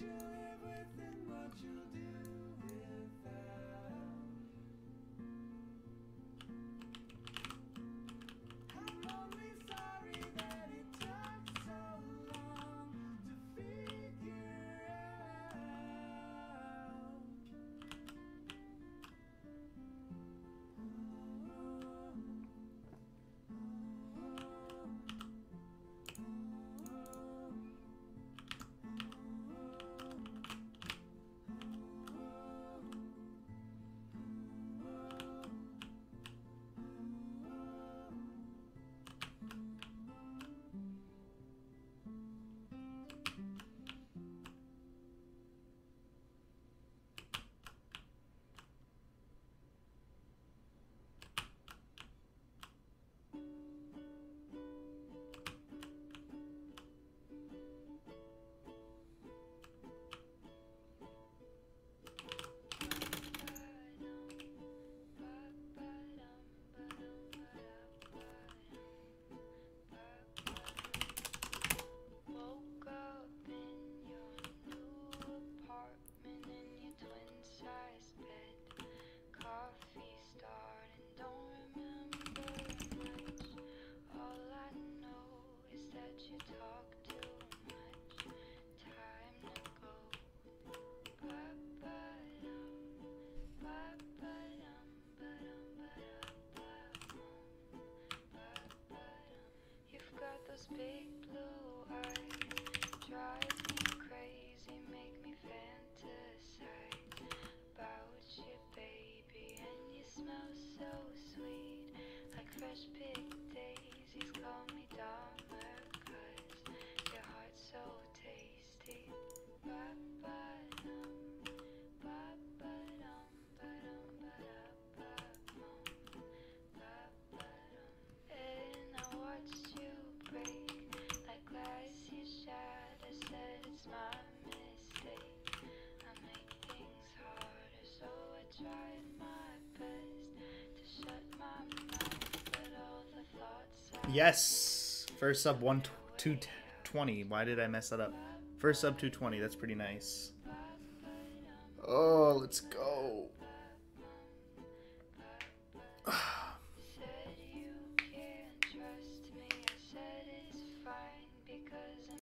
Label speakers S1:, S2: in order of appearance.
S1: Big blue eyes drive me crazy, make me fantasize about you, baby. And you smell so sweet, like fresh picked daisies. Call me Dahmer, 'cause your heart's so tasty. Ba-ba-dum, ba-ba-dum, ba-dum, ba-da-ba-bum, ba-ba-dum. And I watched you break like glass you shattered. I said it's my mistake. I make things harder, so I tried my best to shut my mouth, but all the thoughts
S2: Yes! First sub 220. Why did I mess that up? First sub 220. That's pretty nice. Oh, let's go.